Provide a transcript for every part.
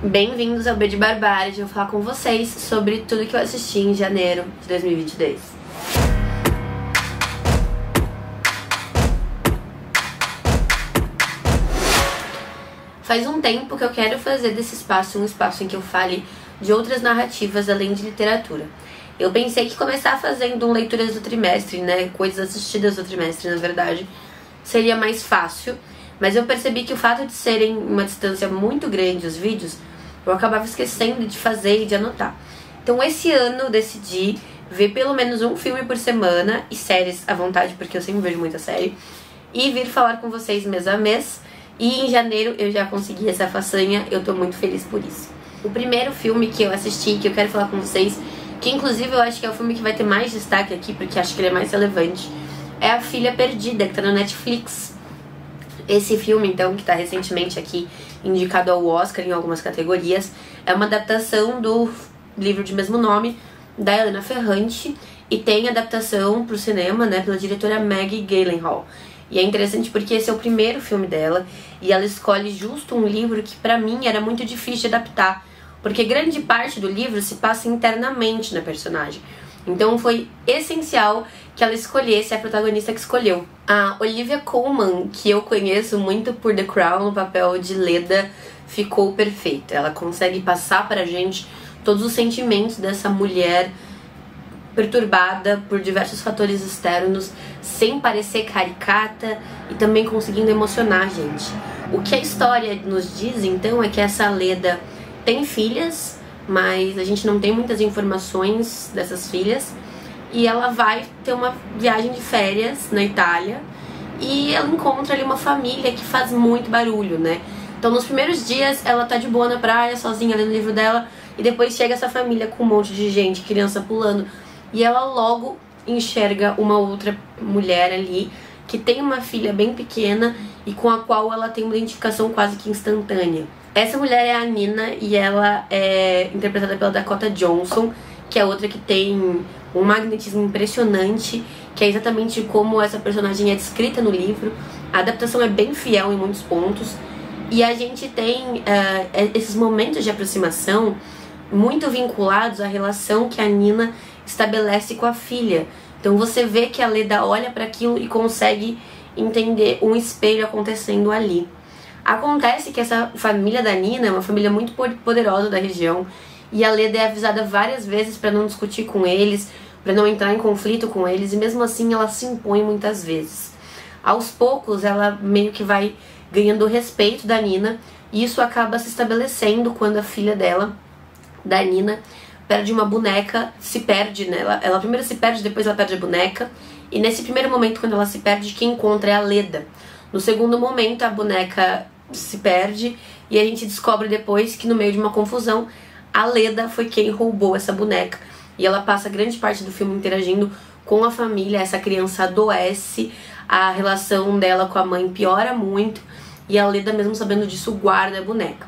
Bem-vindos ao B de Barbárie, eu vou falar com vocês sobre tudo que eu assisti em janeiro de 2022. Faz um tempo que eu quero fazer desse espaço um espaço em que eu fale de outras narrativas além de literatura. Eu pensei que começar fazendo leituras do trimestre, coisas assistidas do trimestre, na verdade, seria mais fácil, mas eu percebi que o fato de serem uma distância muito grande os vídeos, eu acabava esquecendo de fazer e de anotar. Então esse ano eu decidi ver pelo menos um filme por semana, e séries à vontade, porque eu sempre vejo muita série, e vir falar com vocês mês a mês. E em janeiro eu já consegui essa façanha, eu tô muito feliz por isso. O primeiro filme que eu assisti, que eu quero falar com vocês, que inclusive eu acho que é o filme que vai ter mais destaque aqui, porque acho que ele é mais relevante, é A Filha Perdida, que tá no Netflix. Esse filme, então, que tá recentemente aqui indicado ao Oscar em algumas categorias, é uma adaptação do livro de mesmo nome, da Helena Ferrante, e tem adaptação pro cinema, pela diretora Maggie Gyllenhaal. E é interessante porque esse é o primeiro filme dela, e ela escolhe justo um livro que pra mim era muito difícil de adaptar, porque grande parte do livro se passa internamente na personagem. Então foi essencial que ela escolhesse a protagonista que escolheu. A Olivia Colman, que eu conheço muito por The Crown, no papel de Leda, ficou perfeita. Ela consegue passar pra gente todos os sentimentos dessa mulher perturbada por diversos fatores externos, sem parecer caricata e também conseguindo emocionar a gente. O que a história nos diz, então, é que essa Leda tem filhas, mas a gente não tem muitas informações dessas filhas, e ela vai ter uma viagem de férias na Itália e ela encontra ali uma família que faz muito barulho, Então nos primeiros dias ela tá de boa na praia, sozinha ali no livro dela, e depois chega essa família com um monte de gente, criança pulando, e ela logo enxerga uma outra mulher ali que tem uma filha bem pequena e com a qual ela tem uma identificação quase que instantânea. Essa mulher é a Nina e ela é interpretada pela Dakota Johnson, que é outra que tem um magnetismo impressionante, que é exatamente como essa personagem é descrita no livro. A adaptação é bem fiel em muitos pontos, e a gente tem esses momentos de aproximação muito vinculados à relação que a Nina estabelece com a filha. Então você vê que a Leda olha para aquilo e consegue entender um espelho acontecendo ali. Acontece que essa família da Nina é uma família muito poderosa da região, e a Leda é avisada várias vezes para não discutir com eles, para não entrar em conflito com eles, e mesmo assim ela se impõe muitas vezes. Aos poucos ela meio que vai ganhando o respeito da Nina, e isso acaba se estabelecendo quando a filha dela, da Nina, perde uma boneca, se perde, Ela primeiro se perde, depois ela perde a boneca, e nesse primeiro momento, quando ela se perde, quem encontra é a Leda. No segundo momento, a boneca se perde, e a gente descobre depois que no meio de uma confusão, a Leda foi quem roubou essa boneca. E ela passa grande parte do filme interagindo com a família, essa criança adoece, a relação dela com a mãe piora muito, e a Leda, mesmo sabendo disso, guarda a boneca.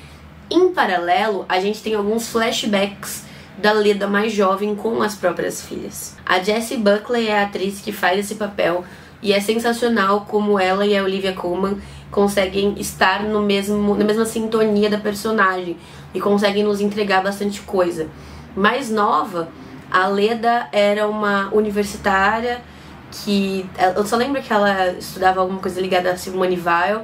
Em paralelo, a gente tem alguns flashbacks da Leda mais jovem com as próprias filhas. A Jessie Buckley é a atriz que faz esse papel, e é sensacional como ela e a Olivia Colman conseguem estar na mesma sintonia da personagem e conseguem nos entregar bastante coisa. Mais nova, a Leda era uma universitária que... Eu só lembro que ela estudava alguma coisa ligada a Simone Weil,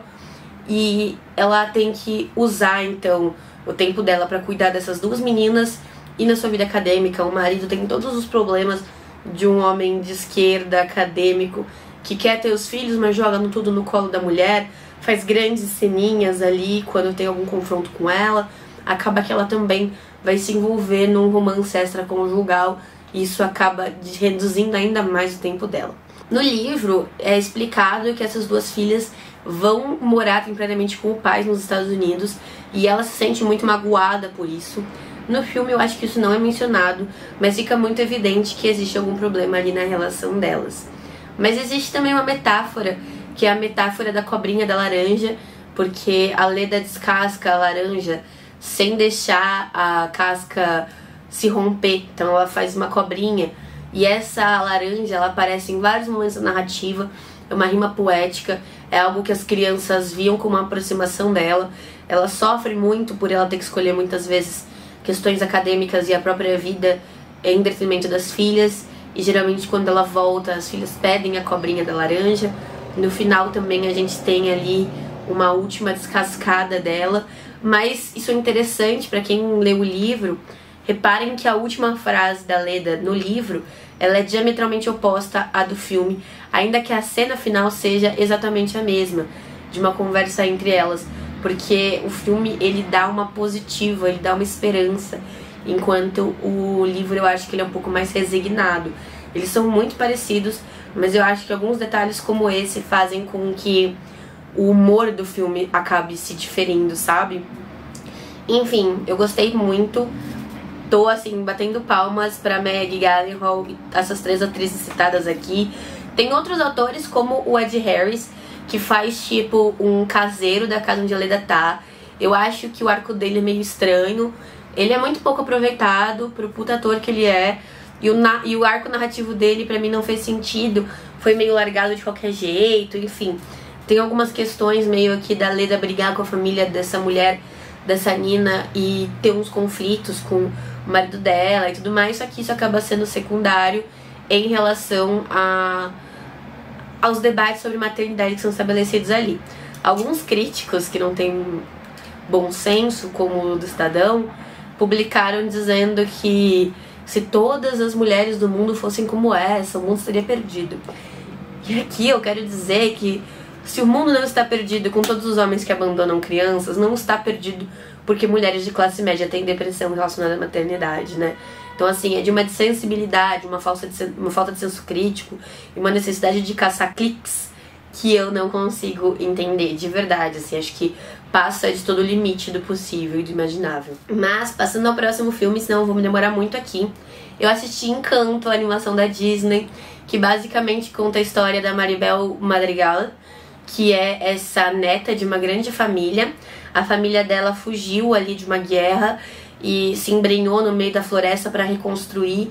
e ela tem que usar, então, o tempo dela para cuidar dessas duas meninas, e na sua vida acadêmica o marido tem todos os problemas de um homem de esquerda, acadêmico, que quer ter os filhos, mas joga tudo no colo da mulher, faz grandes ceninhas ali quando tem algum confronto com ela. Acaba que ela também vai se envolver num romance extraconjugal, e isso acaba reduzindo ainda mais o tempo dela. No livro é explicado que essas duas filhas vão morar temporariamente com o pai nos Estados Unidos, e ela se sente muito magoada por isso. No filme eu acho que isso não é mencionado, mas fica muito evidente que existe algum problema ali na relação delas. Mas existe também uma metáfora, que é a metáfora da cobrinha da laranja, porque a Leda descasca a laranja sem deixar a casca se romper, então ela faz uma cobrinha, e essa laranja ela aparece em vários momentos da narrativa, é uma rima poética, é algo que as crianças viam como uma aproximação dela, ela sofre muito por ela ter que escolher muitas vezes questões acadêmicas e a própria vida em detrimento das filhas. E geralmente quando ela volta, as filhas pedem a cobrinha da laranja. No final também a gente tem ali uma última descascada dela. Mas isso é interessante para quem lê o livro. Reparem que a última frase da Leda no livro, ela é diametralmente oposta à do filme, ainda que a cena final seja exatamente a mesma, de uma conversa entre elas, porque o filme ele dá uma positiva, ele dá uma esperança, enquanto o livro eu acho que ele é um pouco mais resignado. Eles são muito parecidos, mas eu acho que alguns detalhes como esse fazem com que o humor do filme acabe se diferindo, sabe? Enfim, eu gostei muito. Tô, assim, batendo palmas pra Maggie Gyllenhaal e essas 3 atrizes citadas aqui. Tem outros atores, como o Ed Harris, que faz, tipo, um caseiro da casa onde a Leda tá. Eu acho que o arco dele é meio estranho. Ele é muito pouco aproveitado pro puta ator que ele é. E o arco narrativo dele, pra mim, não fez sentido. Foi meio largado de qualquer jeito, enfim. Tem algumas questões meio aqui da Leda brigar com a família dessa mulher, dessa Nina, e ter uns conflitos com o marido dela e tudo mais, só que isso acaba sendo secundário em relação aos debates sobre maternidade que são estabelecidos ali. Alguns críticos que não têm bom senso, como o do Estadão, publicaram dizendo que se todas as mulheres do mundo fossem como essa, o mundo estaria perdido. E aqui eu quero dizer que se o mundo não está perdido com todos os homens que abandonam crianças, não está perdido porque mulheres de classe média têm depressão relacionada à maternidade, né? Então, assim, é de uma insensibilidade, uma falta de senso crítico e uma necessidade de caçar cliques que eu não consigo entender, de verdade, assim, acho que passa de todo o limite do possível e do imaginável. Mas, passando ao próximo filme, senão eu vou me demorar muito aqui, eu assisti Encanto, a animação da Disney, que basicamente conta a história da Maribel Madrigal, que é essa neta de uma grande família. A família dela fugiu ali de uma guerra e se embrenhou no meio da floresta para reconstruir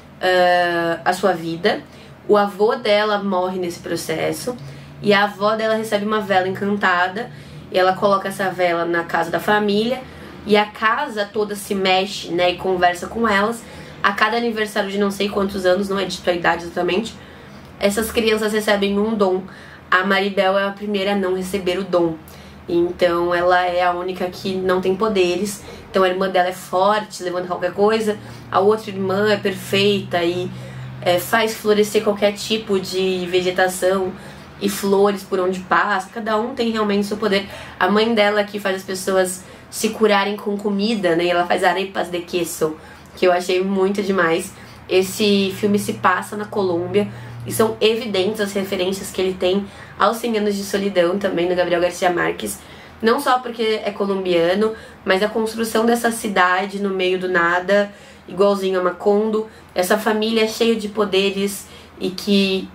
a sua vida. O avô dela morre nesse processo e a avó dela recebe uma vela encantada e ela coloca essa vela na casa da família e a casa toda se mexe, né, e conversa com elas. A cada aniversário de não sei quantos anos, não é dito a idade exatamente, essas crianças recebem um dom. A Maribel é a primeira a não receber o dom. Então ela é a única que não tem poderes. Então a irmã dela é forte, levanta qualquer coisa. A outra irmã é perfeita e faz florescer qualquer tipo de vegetação e flores por onde passa. Cada um tem realmente seu poder. A mãe dela que faz as pessoas se curarem com comida, né? Ela faz arepas de queso, que eu achei muito demais. Esse filme se passa na Colômbia e são evidentes as referências que ele tem aos 100 Anos de Solidão, também do Gabriel Garcia Marques. Não só porque é colombiano, mas a construção dessa cidade no meio do nada, igualzinho a Macondo. Essa família cheia de poderes e que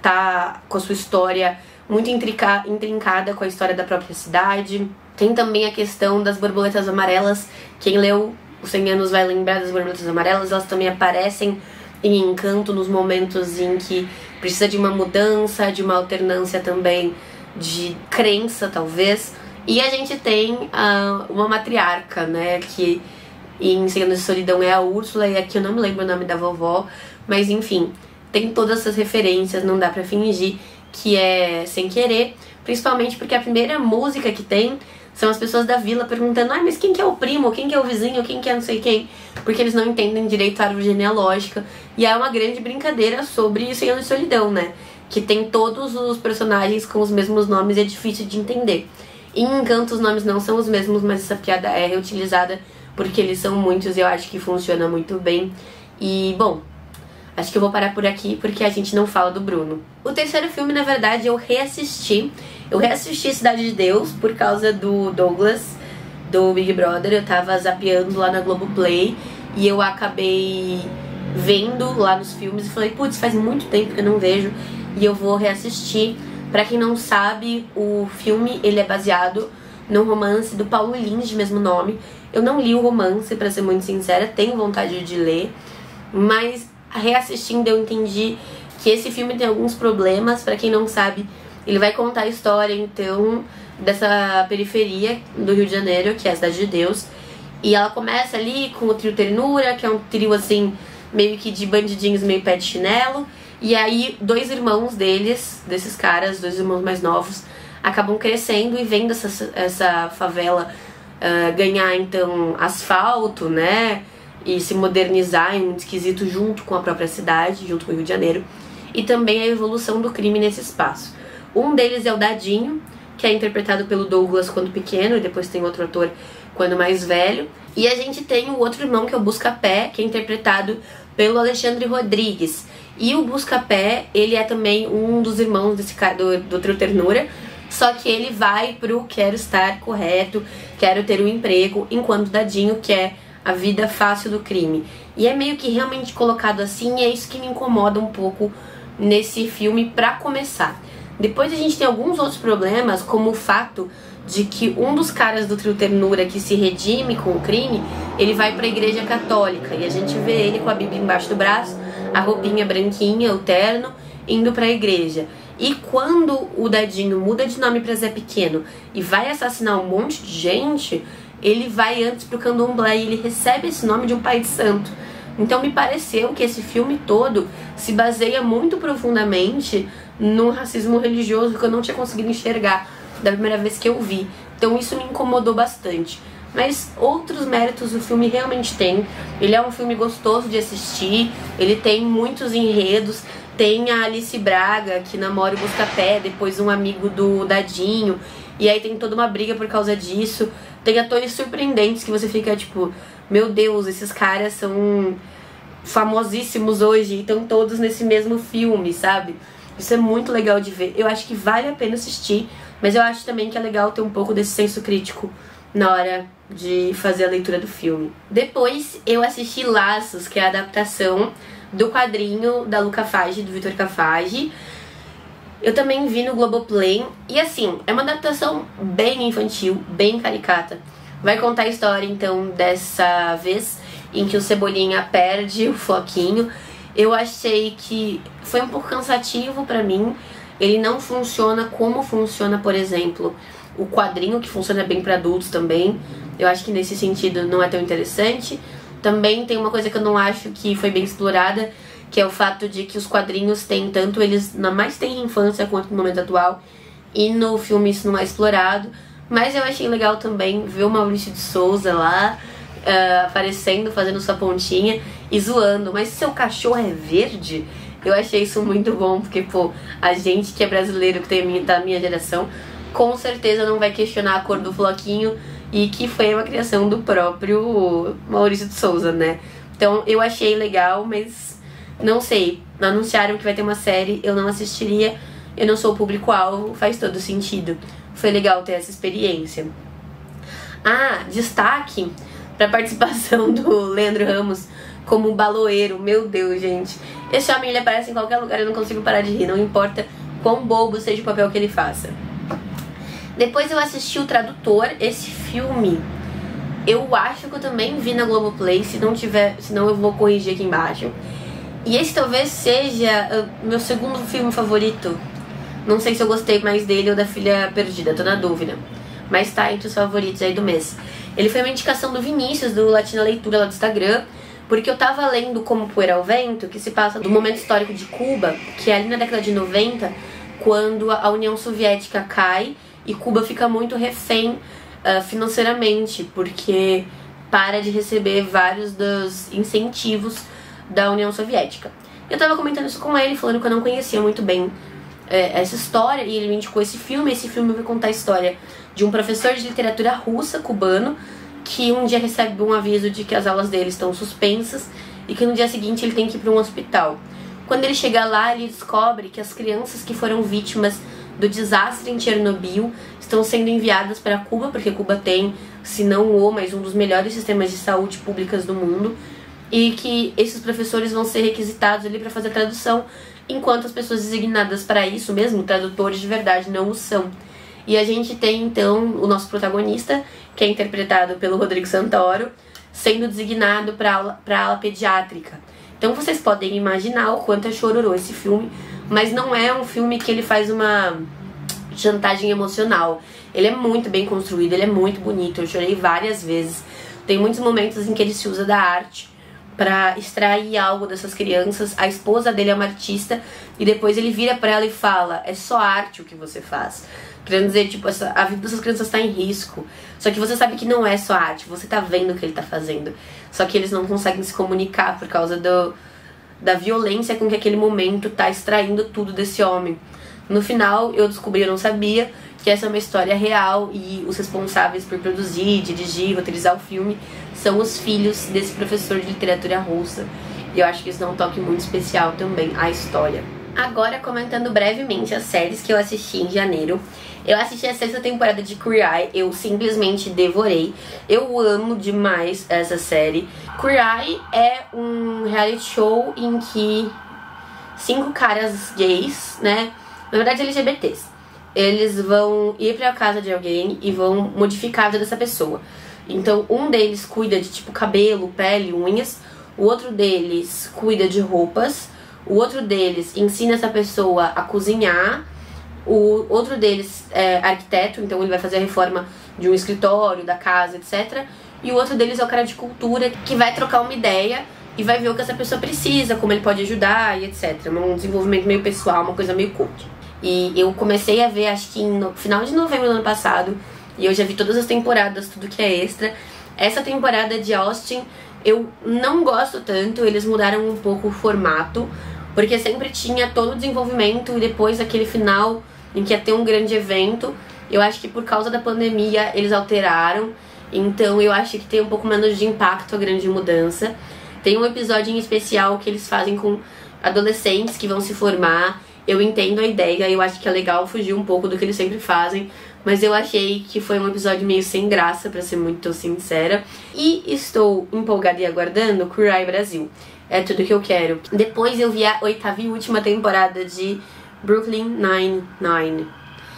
tá com a sua história muito intrincada com a história da própria cidade. Tem também a questão das borboletas amarelas. Quem leu Os 100 Anos vai lembrar das borboletas amarelas. Elas também aparecem em Encanto nos momentos em que precisa de uma mudança, de uma alternância também de crença, talvez. E a gente tem uma matriarca, né, que em 100 Anos de Solidão é a Úrsula, e aqui eu não me lembro o nome da vovó, mas enfim, tem todas essas referências, não dá pra fingir que é sem querer, principalmente porque a primeira música que tem são as pessoas da vila perguntando: ai, mas quem que é o primo, quem que é o vizinho, quem que é não sei quem, porque eles não entendem direito a árvore genealógica. E é uma grande brincadeira sobre 100 Anos de Solidão, né, que tem todos os personagens com os mesmos nomes e é difícil de entender. Em Encanto os nomes não são os mesmos, mas essa piada é reutilizada porque eles são muitos e eu acho que funciona muito bem. E, bom, acho que eu vou parar por aqui porque a gente não fala do Bruno. O terceiro filme, na verdade, eu reassisti. Eu reassisti Cidade de Deus por causa do Douglas, do Big Brother. Eu tava zapeando lá na Globoplay e eu acabei vendo lá nos filmes e falei: putz, faz muito tempo que eu não vejo e eu vou reassistir. Pra quem não sabe, o filme ele é baseado no romance do Paulo Lins, de mesmo nome. Eu não li o romance, pra ser muito sincera, tenho vontade de ler, mas reassistindo eu entendi que esse filme tem alguns problemas. Pra quem não sabe, ele vai contar a história, então, dessa periferia do Rio de Janeiro, que é a Cidade de Deus. E ela começa ali com o trio Ternura, que é um trio assim, meio que de bandidinhos, meio pé de chinelo. E aí, dois irmãos desses caras, dois irmãos mais novos, acabam crescendo e vendo essa favela ganhar, então, asfalto, né? E se modernizar em um esquisito junto com a própria cidade, junto com o Rio de Janeiro. E também a evolução do crime nesse espaço. Um deles é o Dadinho, que é interpretado pelo Douglas quando pequeno, e depois tem outro ator quando mais velho. E a gente tem o outro irmão, que é o Buscapé, que é interpretado pelo Alexandre Rodrigues. E o Buscapé, ele é também um dos irmãos desse cara do trio Ternura, só que ele vai pro quero estar correto, quero ter um emprego, enquanto o Dadinho quer a vida fácil do crime. E é meio que realmente colocado assim, e é isso que me incomoda um pouco nesse filme pra começar. Depois a gente tem alguns outros problemas, como o fato de que um dos caras do trio Ternura que se redime com o crime, ele vai pra igreja católica, e a gente vê ele com a Bíblia embaixo do braço, a roupinha branquinha, o terno, indo pra igreja. E quando o Dadinho muda de nome pra Zé Pequeno e vai assassinar um monte de gente, ele vai antes pro candomblé e ele recebe esse nome de um pai de santo. Então me pareceu que esse filme todo se baseia muito profundamente no racismo religioso que eu não tinha conseguido enxergar da primeira vez que eu vi. Então isso me incomodou bastante. Mas outros méritos o filme realmente tem. Ele é um filme gostoso de assistir, ele tem muitos enredos. Tem a Alice Braga, que namora o Buscapé, depois um amigo do Dadinho, e aí tem toda uma briga por causa disso. Tem atores surpreendentes que você fica tipo, meu Deus, esses caras são famosíssimos hoje e estão todos nesse mesmo filme, sabe? Isso é muito legal de ver. Eu acho que vale a pena assistir, mas eu acho também que é legal ter um pouco desse senso crítico na hora de fazer a leitura do filme. Depois eu assisti Laços, que é a adaptação do quadrinho da Lu Cafage, do Vitor Cafage. Eu também vi no Globoplay. E assim, é uma adaptação bem infantil, bem caricata. Vai contar a história, então, dessa vez em que o Cebolinha perde o Floquinho. Eu achei que foi um pouco cansativo pra mim. Ele não funciona como funciona, por exemplo, o quadrinho, que funciona bem pra adultos também. Eu acho que nesse sentido não é tão interessante. Também tem uma coisa que eu não acho que foi bem explorada, que é o fato de que os quadrinhos têm tanto, eles mais têm infância quanto no momento atual, e no filme isso não é explorado. Mas eu achei legal também ver o Maurício de Souza lá, aparecendo, fazendo sua pontinha e zoando. Mas seu cachorro é verde? Eu achei isso muito bom, porque, pô, a gente que é brasileiro, que tem da minha geração, com certeza não vai questionar a cor do Floquinho, e que foi uma criação do próprio Maurício de Souza, né? Então eu achei legal, mas não sei, anunciaram que vai ter uma série, eu não assistiria, eu não sou o público-alvo, faz todo sentido. Foi legal ter essa experiência. Ah, destaque pra participação do Leandro Ramos como baloeiro. Meu Deus, gente, esse homem, ele aparece em qualquer lugar, eu não consigo parar de rir, não importa quão bobo seja o papel que ele faça. Depois eu assisti O Tradutor. Esse filme eu acho que eu também vi na Globoplay. Se não tiver, senão eu vou corrigir aqui embaixo. E esse talvez seja meu segundo filme favorito. Não sei se eu gostei mais dele ou da Filha Perdida, tô na dúvida. Mas tá entre os favoritos aí do mês. Ele foi uma indicação do Vinícius, do Latina Leitura lá do Instagram, porque eu tava lendo Como Poeira ao Vento, que se passa do momento histórico de Cuba, que é ali na década de 90, quando a União Soviética cai e Cuba fica muito refém financeiramente, porque para de receber vários dos incentivos da União Soviética. Eu tava comentando isso com ele, falando que eu não conhecia muito bem essa história, e ele me indicou esse filme. Esse filme vai contar a história de um professor de literatura russa, cubano, que um dia recebe um aviso de que as aulas dele estão suspensas e que no dia seguinte ele tem que ir para um hospital. Quando ele chega lá, ele descobre que as crianças que foram vítimas do desastre em Chernobyl estão sendo enviadas para Cuba, porque Cuba tem, se não o, mas um dos melhores sistemas de saúde públicas do mundo, e que esses professores vão ser requisitados ali para fazer a tradução, enquanto as pessoas designadas para isso mesmo, tradutores de verdade, não o são. E a gente tem então o nosso protagonista, que é interpretado pelo Rodrigo Santoro, sendo designado para a ala pediátrica. Então vocês podem imaginar o quanto é chororô esse filme, mas não é um filme que ele faz uma chantagem emocional. Ele é muito bem construído, ele é muito bonito, eu chorei várias vezes. Tem muitos momentos em que ele se usa da arte pra extrair algo dessas crianças. A esposa dele é uma artista e depois ele vira pra ela e fala: é só arte o que você faz. Querendo dizer, tipo, a vida dessas crianças tá em risco. Só que você sabe que não é só arte, você tá vendo o que ele tá fazendo. Só que eles não conseguem se comunicar por causa da violência com que aquele momento tá extraindo tudo desse homem. No final, eu descobri, eu não sabia, que essa é uma história real e os responsáveis por produzir, dirigir, roteirizar o filme são os filhos desse professor de literatura russa. E eu acho que isso dá um toque muito especial também à história. Agora, comentando brevemente as séries que eu assisti em janeiro. Eu assisti a 6ª temporada de Queer Eye, eu simplesmente devorei. Eu amo demais essa série. Queer Eye é um reality show em que 5 caras gays, né, na verdade LGBTs, eles vão ir pra casa de alguém e vão modificar a vida dessa pessoa. Então um deles cuida de tipo cabelo, pele, unhas. O outro deles cuida de roupas. O outro deles ensina essa pessoa a cozinhar. O outro deles é arquiteto, então ele vai fazer a reforma de um escritório, da casa, etc. E o outro deles é o cara de cultura, que vai trocar uma ideia e vai ver o que essa pessoa precisa, como ele pode ajudar e etc. Um desenvolvimento meio pessoal, uma coisa meio cult. E eu comecei a ver, acho que no final de novembro do ano passado, e eu já vi todas as temporadas, tudo que é extra. Essa temporada de Austin eu não gosto tanto, eles mudaram um pouco o formato, porque sempre tinha todo o desenvolvimento e depois aquele final em que ia ter um grande evento. Eu acho que por causa da pandemia eles alteraram, então eu acho que tem um pouco menos de impacto a grande mudança. Tem um episódio em especial que eles fazem com adolescentes que vão se formar. Eu entendo a ideia, eu acho que é legal fugir um pouco do que eles sempre fazem, mas eu achei que foi um episódio meio sem graça, pra ser muito sincera. E estou empolgada e aguardando Queer Eye Brasil. É tudo que eu quero. Depois eu vi a 8ª e última temporada de Brooklyn Nine-Nine.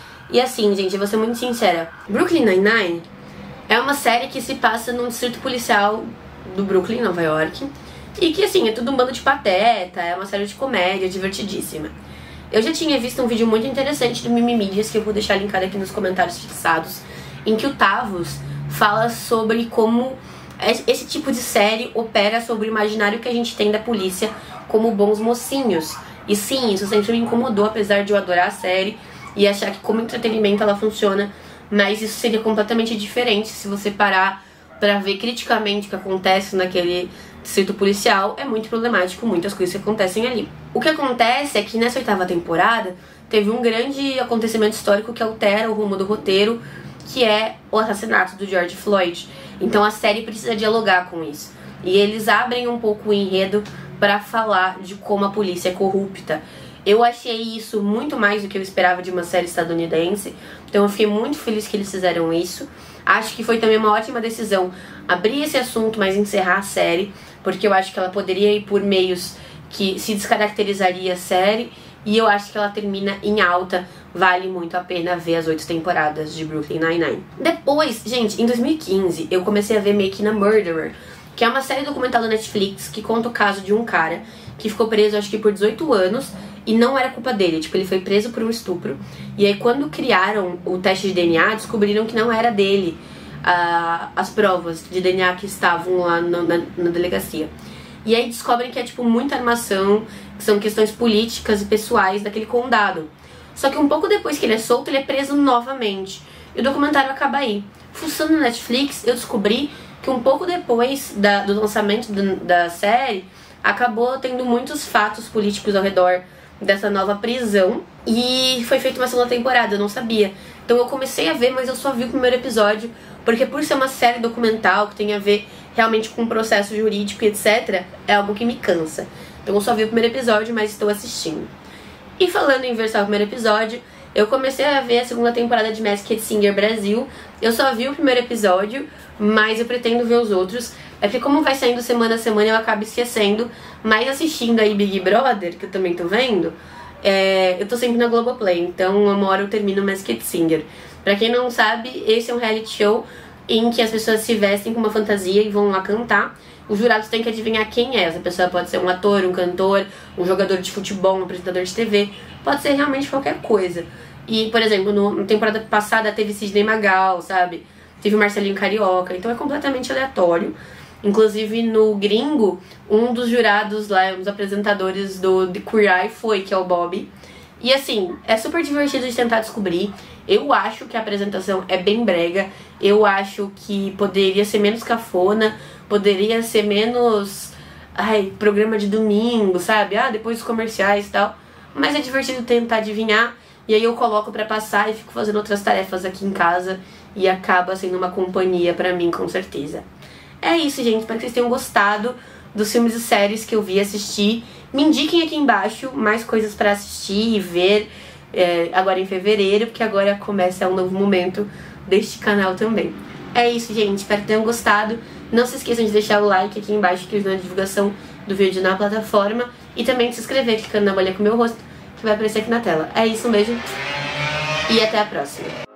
E assim, gente, eu vou ser muito sincera. Brooklyn Nine-Nine é uma série que se passa num distrito policial do Brooklyn, Nova York. E que, assim, é tudo um bando de pateta, é uma série de comédia divertidíssima. Eu já tinha visto um vídeo muito interessante do Mimimídias, que eu vou deixar linkado aqui nos comentários fixados, em que o Tavos fala sobre como esse tipo de série opera sobre o imaginário que a gente tem da polícia como bons mocinhos. E sim, isso sempre me incomodou, apesar de eu adorar a série e achar que como entretenimento ela funciona, mas isso seria completamente diferente se você parar pra ver criticamente o que acontece naquele distrito policial. É muito problemático, muitas coisas que acontecem ali. O que acontece é que nessa 8ª temporada teve um grande acontecimento histórico que altera o rumo do roteiro, que é o assassinato do George Floyd. Então a série precisa dialogar com isso. E eles abrem um pouco o enredo pra falar de como a polícia é corrupta. Eu achei isso muito mais do que eu esperava de uma série estadunidense, então eu fiquei muito feliz que eles fizeram isso. Acho que foi também uma ótima decisão abrir esse assunto, mas encerrar a série, porque eu acho que ela poderia ir por meios que se descaracterizaria a série, e eu acho que ela termina em alta. Vale muito a pena ver as 8 temporadas de Brooklyn Nine-Nine. Depois, gente, em 2015, eu comecei a ver Making a Murderer, que é uma série documental da Netflix que conta o caso de um cara que ficou preso, acho que por 18 anos, e não era culpa dele, tipo, ele foi preso por um estupro. E aí quando criaram o teste de DNA, descobriram que não era dele as provas de DNA que estavam lá na delegacia. E aí descobrem que é tipo muita armação, que são questões políticas e pessoais daquele condado. Só que um pouco depois que ele é solto, ele é preso novamente. E o documentário acaba aí. Fuçando na Netflix, eu descobri que um pouco depois do lançamento da série, acabou tendo muitos fatos políticos ao redor dessa nova prisão. E foi feita uma segunda temporada, eu não sabia. Então eu comecei a ver, mas eu só vi o primeiro episódio, porque por ser uma série documental que tem a ver realmente com o processo jurídico e etc, é algo que me cansa. Então eu só vi o primeiro episódio, mas estou assistindo. E falando em versar o primeiro episódio, eu comecei a ver a segunda temporada de Masked Singer Brasil. Eu só vi o primeiro episódio, mas eu pretendo ver os outros. É porque como vai saindo semana a semana, eu acabo esquecendo. Mas assistindo aí Big Brother, que eu também tô vendo, eu tô sempre na Globoplay. Então uma hora eu termino Masked Singer. Pra quem não sabe, esse é um reality show em que as pessoas se vestem com uma fantasia e vão lá cantar. Os jurados têm que adivinhar quem é. Essa pessoa pode ser um ator, um cantor, um jogador de futebol, um apresentador de TV. Pode ser realmente qualquer coisa. E, por exemplo, na temporada passada teve Sidney Magal, sabe? Teve Marcelinho Carioca, então é completamente aleatório. Inclusive, no Gringo, um dos jurados lá, um dos apresentadores do The Queer Eye foi, que é o Bob. E assim, é super divertido de tentar descobrir. Eu acho que a apresentação é bem brega. Eu acho que poderia ser menos cafona, poderia ser menos... programa de domingo, sabe? Depois dos comerciais e tal. Mas é divertido tentar adivinhar. E aí eu coloco pra passar e fico fazendo outras tarefas aqui em casa. E acaba sendo uma companhia pra mim, com certeza. É isso, gente. Espero que vocês tenham gostado dos filmes e séries que eu vi assistir. Me indiquem aqui embaixo mais coisas pra assistir e ver agora em fevereiro, porque agora começa um novo momento deste canal também. É isso, gente. Espero que tenham gostado. Não se esqueçam de deixar o like aqui embaixo, que ajuda na divulgação do vídeo na plataforma. E também de se inscrever clicando na bolinha com o meu rosto, que vai aparecer aqui na tela. É isso, um beijo e até a próxima.